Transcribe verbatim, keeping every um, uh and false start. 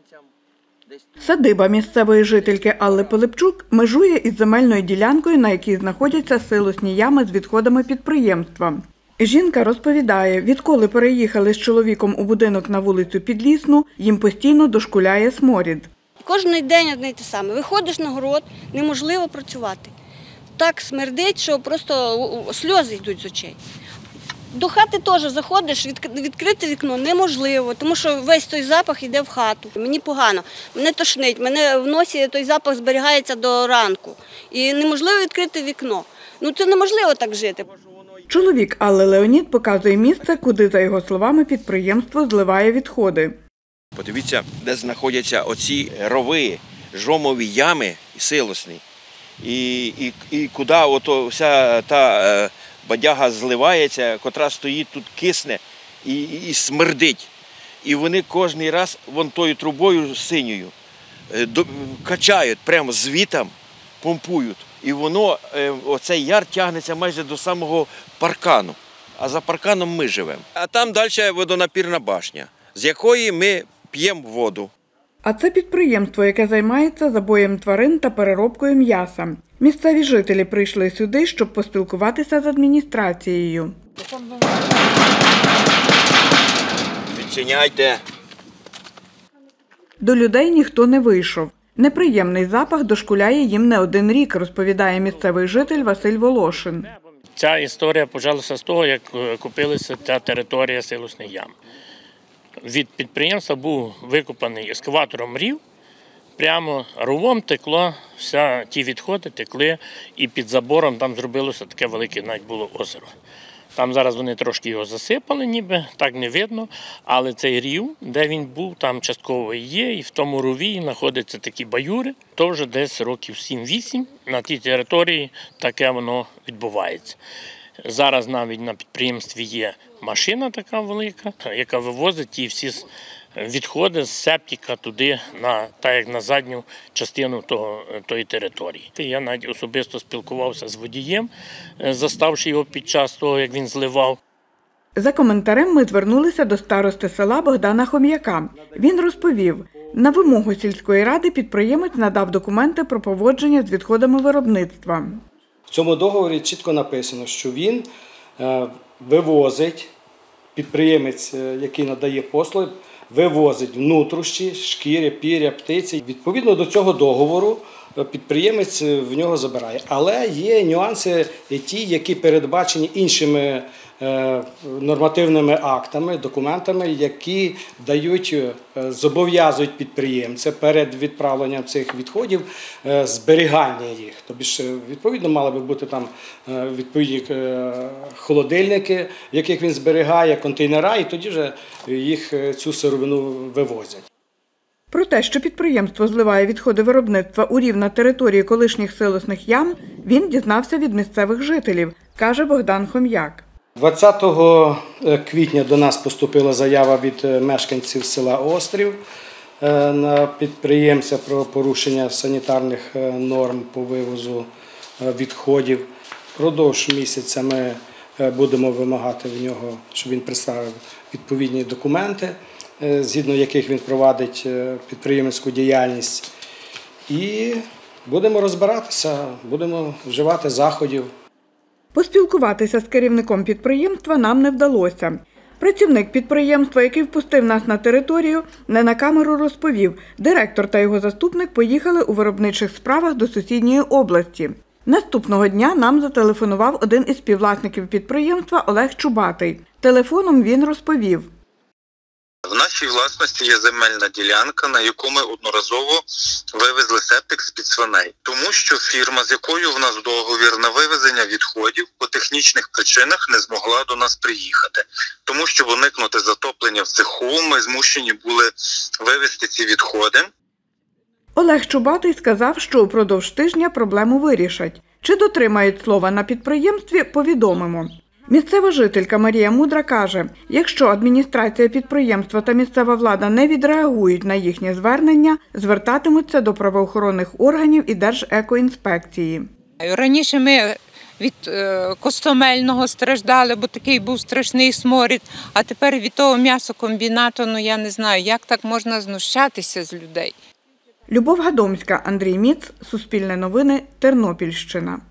Садиба місцевої жительки Алли Пилипчук межує із земельною ділянкою, на якій знаходяться силосні ями з відходами підприємства. Жінка розповідає, відколи переїхали з чоловіком у будинок на вулицю Підлісну, їм постійно дошкуляє сморід. Кожен день одне й те саме. Виходиш на город, неможливо працювати. Так смердить, що просто сльози йдуть з очей. До хати теж заходиш, відкрити вікно неможливо, тому що весь той запах йде в хату. Мені погано, мене тошнить, мене в носі той запах зберігається до ранку. І неможливо відкрити вікно. Ну це неможливо так жити. Чоловік Алли Леонід показує місце, куди, за його словами, підприємство зливає відходи. Подивіться, де знаходяться оці рови, жомові ями силосні. І, і, і куди ото вся та е, бадяга зливається, котра стоїть тут, кисне і, і, і смердить. І вони кожен раз вон тою трубою синьою е, до, качають прямо звітом, помпують. І воно, е, оцей яр тягнеться майже до самого паркану. А за парканом ми живемо. А там далі водонапірна башня, з якої ми п'ємо воду. А це підприємство, яке займається забоєм тварин та переробкою м'яса. Місцеві жителі прийшли сюди, щоб поспілкуватися з адміністрацією. Відчиняйте. До людей ніхто не вийшов. Неприємний запах дошкуляє їм не один рік, розповідає місцевий житель Василь Волошин. Ця історія почалася з того, як купилася ця територія силосних ям. Від підприємства був викопаний ескаватором рів, прямо ровом текло, вся ті відходи текли, і під забором там зробилося таке велике навіть було озеро. Там зараз вони трошки його засипали, ніби, так не видно, але цей рів, де він був, там частково є, і в тому рові знаходяться такі баюри, то вже десь років сім-вісім на тій території таке воно відбувається. Зараз навіть на підприємстві є машина така велика, яка вивозить ті всі відходи з септика туди, на, так як на задню частину того, тої території. Я навіть особисто спілкувався з водієм, заставши його під час того, як він зливав. За коментарем ми звернулися до старости села Богдана Хом'яка. Він розповів, на вимогу сільської ради підприємець надав документи про поводження з відходами виробництва. В цьому договорі чітко написано, що він вивозить, підприємець, який надає послуги, вивозить внутрішні, шкіри, піря, птиці. Відповідно до цього договору підприємець в нього забирає. Але є нюанси ті, які передбачені іншими нормативними актами, документами, які дають, зобов'язують підприємця перед відправленням цих відходів зберігання їх. Тобто, відповідно, мали би бути там відповідні холодильники, в яких він зберігає, контейнера, і тоді вже їх цю сировину вивозять. Про те, що підприємство зливає відходи виробництва у рів на території колишніх силосних ям, він дізнався від місцевих жителів, каже Богдан Хом'як. двадцятого квітня до нас поступила заява від мешканців села Острів на підприємця про порушення санітарних норм по вивозу відходів. Впродовж місяця ми будемо вимагати в нього, щоб він представив відповідні документи, згідно яких він провадить підприємницьку діяльність. І будемо розбиратися, будемо вживати заходів. Поспілкуватися з керівником підприємства нам не вдалося. Працівник підприємства, який впустив нас на територію, не на камеру розповів, директор та його заступник поїхали у виробничих справах до сусідньої області. Наступного дня нам зателефонував один із співвласників підприємства Олег Чубатий. Телефоном він розповів. В нашій власності є земельна ділянка, на яку ми одноразово вивезли септик з-під свиней. Тому що фірма, з якою в нас договір на вивезення відходів, по технічних причинах не змогла до нас приїхати. Тому, щоб уникнути затоплення в цеху, ми змушені були вивезти ці відходи. Олег Чубатий сказав, що упродовж тижня проблему вирішать. Чи дотримають слова на підприємстві, повідомимо. Місцева жителька Марія Мудра каже, якщо адміністрація підприємства та місцева влада не відреагують на їхнє звернення, звертатимуться до правоохоронних органів і Держекоінспекції. Раніше ми від е, Костомельного страждали, бо такий був страшний сморід. А тепер від того м'ясокомбінату, ну я не знаю, як так можна знущатися з людей. Любов Гадомська, Андрій Міц, Суспільне новини, Тернопільщина.